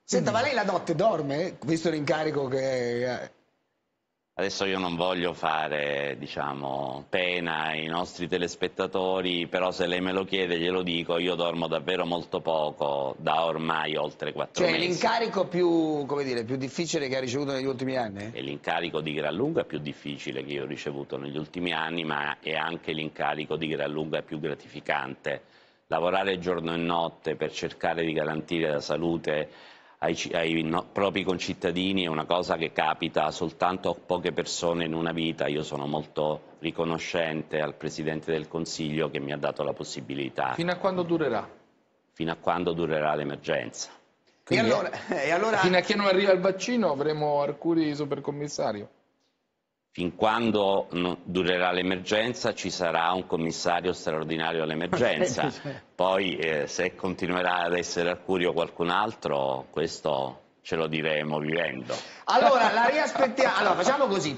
Senta, ma lei la notte dorme? Visto l'incarico che... Adesso io non voglio fare, diciamo, pena ai nostri telespettatori, però se lei me lo chiede glielo dico, io dormo davvero molto poco, da ormai oltre 4 Cioè, mesi. l'incarico più, come dire, più difficile che ha ricevuto negli ultimi anni? È l'incarico di gran lunga più difficile che io ho ricevuto negli ultimi anni, ma è anche l'incarico di gran lunga più gratificante. Lavorare giorno e notte per cercare di garantire la salute ai propri concittadini è una cosa che capita soltanto a poche persone in una vita. Io sono molto riconoscente al Presidente del Consiglio che mi ha dato la possibilità, Fino a quando durerà? fino a quando durerà l'emergenza. E Quindi, allora, e allora... fino a che non arriva il vaccino avremo Arcuri supercommissario. Fin quando durerà l'emergenza ci sarà un commissario straordinario all'emergenza, poi se continuerà ad essere Arcuri o qualcun altro, questo ce lo diremo vivendo. Allora, la riaspettiamo... Allora, facciamo così.